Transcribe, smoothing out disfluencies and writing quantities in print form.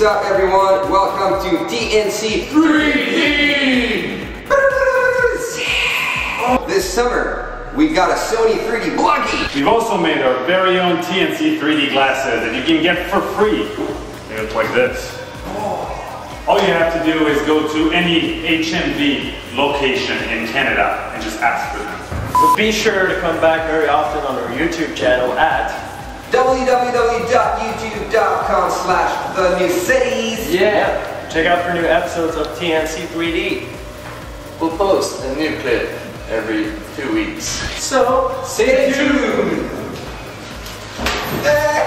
What's up, everyone? Welcome to TNC 3D! This summer, we got a Sony 3D Bloggie! We've also made our very own TNC 3D glasses that you can get for free. They look like this. All you have to do is go to any HMV location in Canada and just ask for them. But be sure to come back very often on our YouTube channel at www.youtube.com/thenewcities. Yeah, check out for new episodes of TNC 3D. We'll post a new clip every 2 weeks. So, stay tuned!